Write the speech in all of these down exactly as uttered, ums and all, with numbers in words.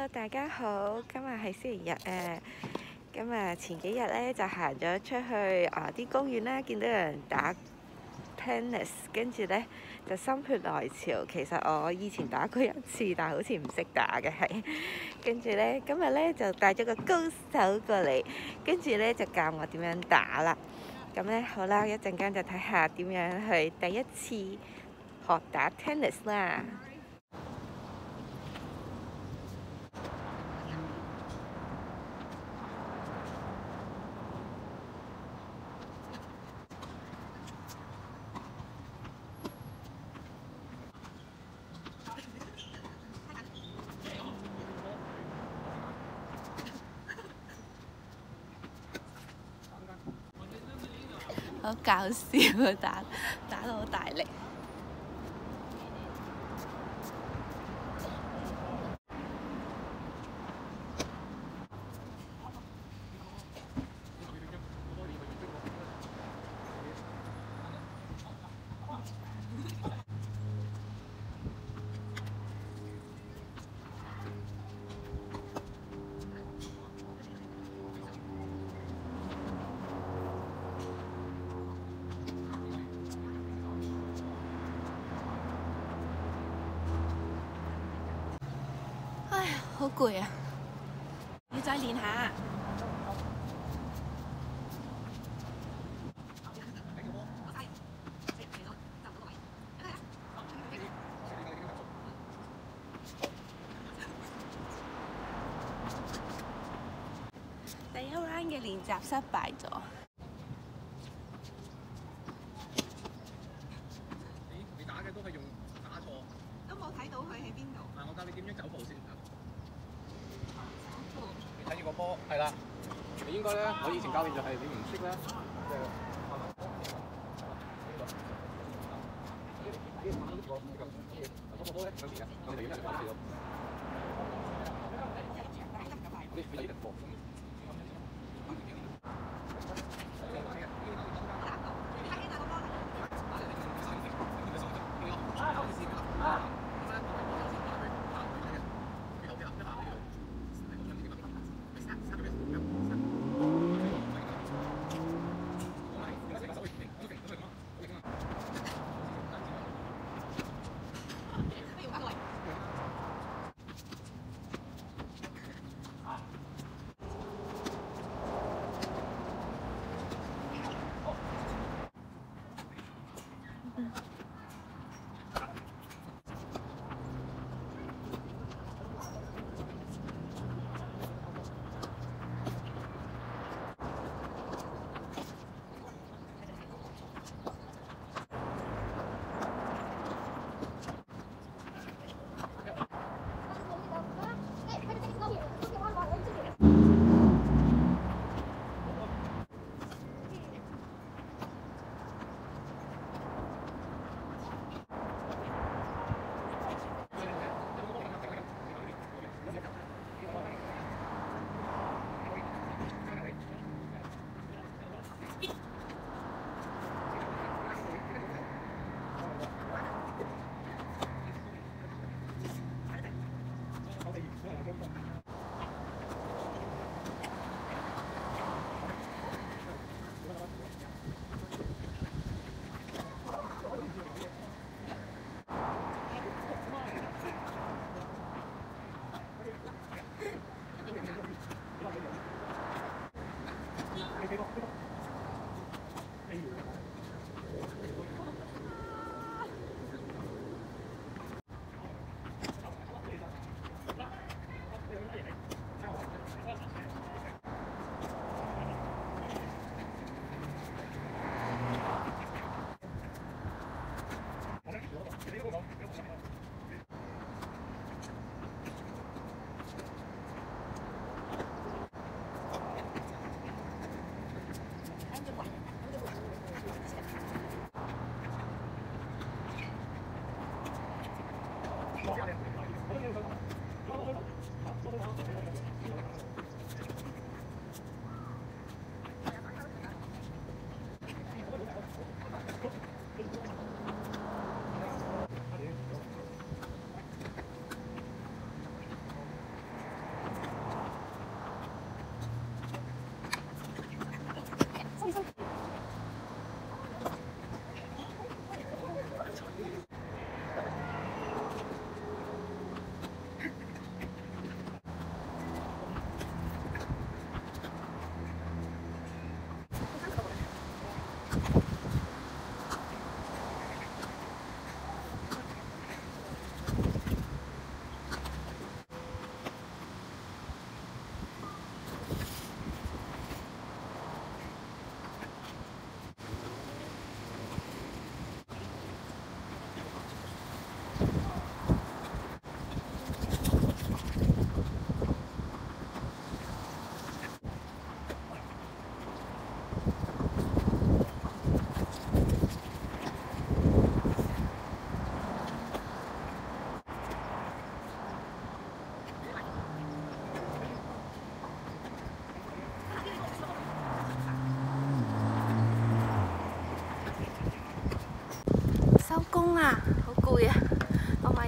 大家好，今日係星期日誒。咁啊，前幾日咧就行咗出去啊啲公園啦，見到有人打 tennis， 跟住咧就心血來潮。其實我以前打過一次，但係好似唔識打嘅係。跟住咧今日咧就帶咗個高手過嚟，跟住咧就教我點樣打啦。咁咧好啦，一陣間就睇下點樣去第一次學打 tennis 啦。好搞笑啊！打打到好大力。好攰啊！要再練下。第一 round 嘅練習失敗咗。 你打嘅都係用打錯， 都冇睇到佢喺邊度。 嗱，我教你點樣走步先。你睇住個波，係啦。你應該咧，我以前教練就係你唔識咧，即係。嗰個波咧，有時啊，我哋要一齊打到。你你呢個波。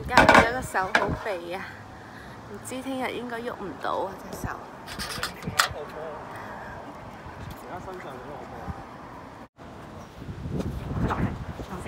而家變咗個手好痹啊，唔知聽日應該喐唔到啊隻手。 而家身上嗰個波。 落嚟，落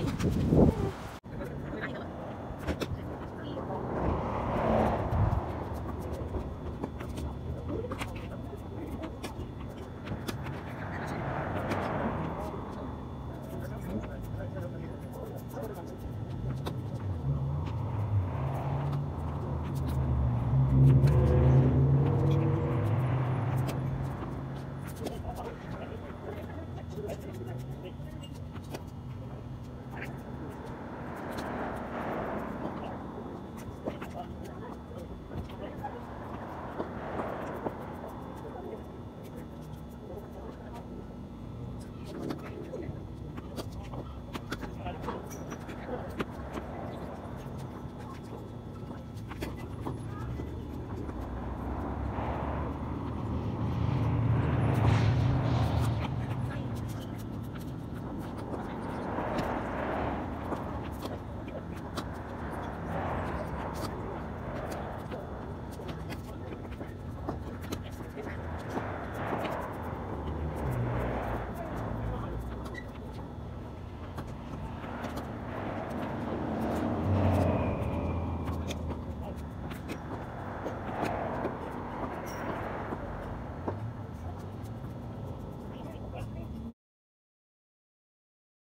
死。Thank you.